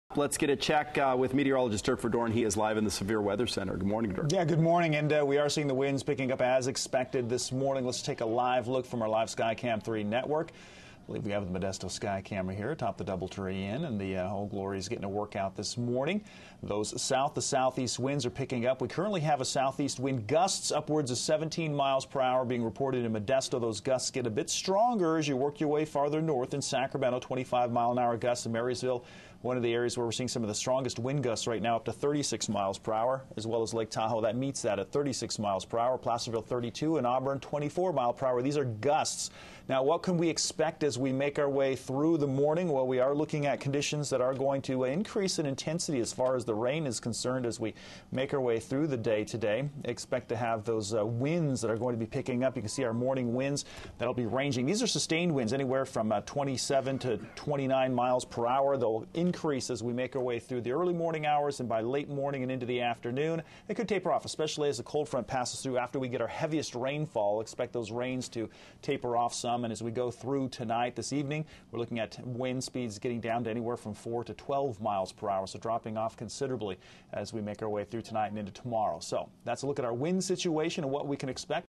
Let's get a check with meteorologist Dirk Verdorn. He is live in the Severe Weather Center. Good morning, Dirk. Yeah, good morning. And we are seeing the winds picking up as expected this morning. Let's take a live look from our live Skycam 3 network. I believe we have the Modesto Sky Camera here atop the DoubleTree Inn, and the Old Glory is getting a workout this morning. Those to southeast winds are picking up. We currently have a southeast wind gusts upwards of 17 miles per hour being reported in Modesto. Those gusts get a bit stronger as you work your way farther north in Sacramento. 25-mile-an-hour gusts in Marysville, one of the areas where we're seeing some of the strongest wind gusts right now, up to 36 miles per hour, as well as Lake Tahoe. That meets that at 36 miles per hour. Placerville 32 and Auburn 24 mile per hour. These are gusts. Now, what can we expect as we make our way through the morning? Well, we are looking at conditions that are going to increase in intensity as far as the rain is concerned as we make our way through the day today. Expect to have those winds that are going to be picking up. You can see our morning winds that'll be ranging. These are sustained winds anywhere from 27 to 29 miles per hour. They'll increase as we make our way through the early morning hours, and by late morning and into the afternoon, it could taper off, especially as the cold front passes through after we get our heaviest rainfall. Expect those rains to taper off some, and as we go through tonight, this evening, we're looking at wind speeds getting down to anywhere from 4 to 12 miles per hour, so dropping off considerably as we make our way through tonight and into tomorrow. So that's a look at our wind situation and what we can expect.